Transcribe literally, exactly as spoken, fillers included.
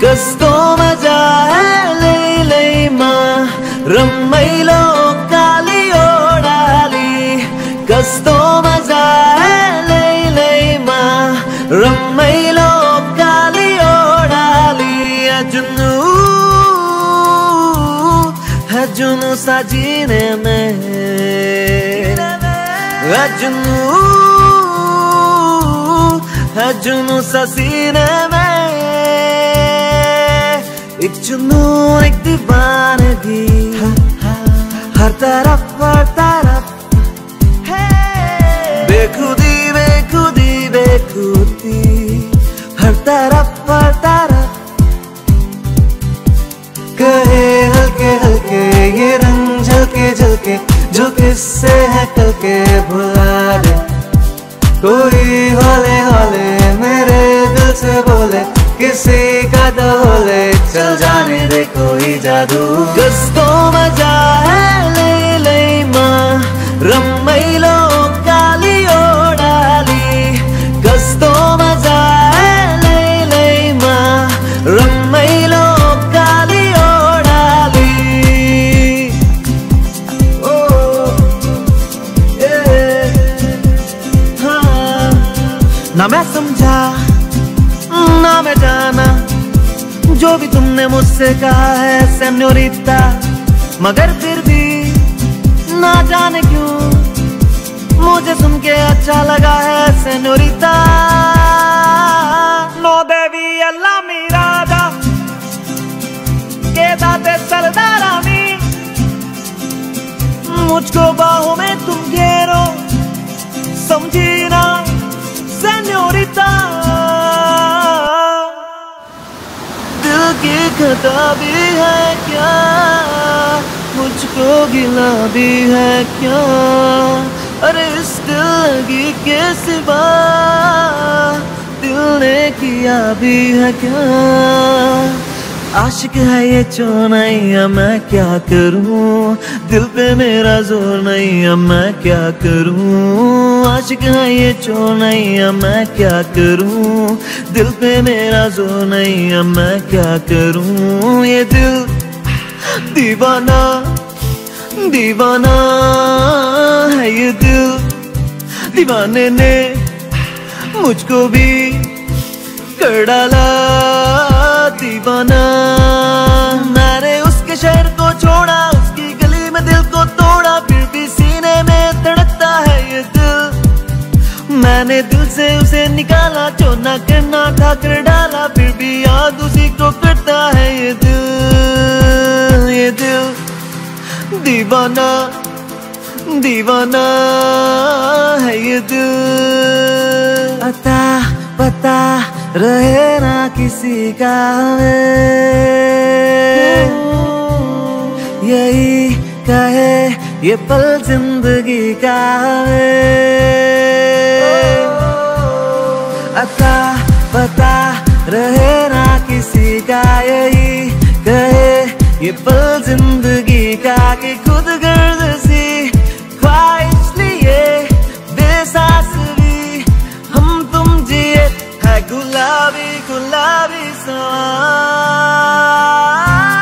कस्तो मजा है लै लैमा रमाइलो काली ओडाली कस्तो मजा है लै लैमा रमाइलो काली ओडाली जुनू है जुनू साजीने में जुनू है जुनू सीने में एक जुनून एक दीवानगी हर तरफ हर तरफ बेखुदी बेखुदी बेखुदी हर तरफ हर तरफ कहे हल्के हल्के ये रंग झलके झलके जो किससे है कल के भुला दे कोई हौले हौले मेरे दिल से बोले किसी का डोले चल जाने दे कोई जादू कस्तो मजा है लै लैमा रमाइलो काली ओडाली कस्तो मजा है लै लैमा रमाइलो काली ओडाली ओ हाँ ना मैं समझा ना मैं जाना जो भी तुमने मुझसे कहा है सेन्योरिटा मगर फिर भी ना जाने क्यों मुझे सुन के अच्छा लगा है सेन्योरिटा नो देवी अल्लाह मीरादा के दाते सरदारामी मुझको बाहों में तुम घेरो समझी ना सेन्योरिटा की खता भी है क्या मुझको गिला भी है क्या अरे इस दिल लगी के सिवा दिल ने किया भी है क्या आशिक है ये चौनैया मैं क्या करूं दिल पे मेरा जोर नहीं अब मैं क्या करूं आशिक है ये चौनैया मैं क्या करूं दिल पे मेरा जोर नहीं अब मैं क्या करूं ये दिल दीवाना दीवाना है ये दिल दीवाने ने मुझको भी कर डाला दीवाना मैंने उसके शहर को छोड़ा उसकी गली में दिल को तोड़ा फिर भी सीने में धड़कता है ये दिल मैंने दिल से उसे निकाला जो ना करना था कर डाला फिर भी याद उसी को करता है ये दिल ये दिल दीवाना दीवाना है ये दिल पता पता रहे ना किसी का यही कहे ये पल जिंदगी का अता पता रहे ना किसी का यही कहे ये पल जिंदगी का कि खुद गर्द सी ख्वाहिश लिए बेसास भी हम तुम जिए है गुलाबी गुलाबी समा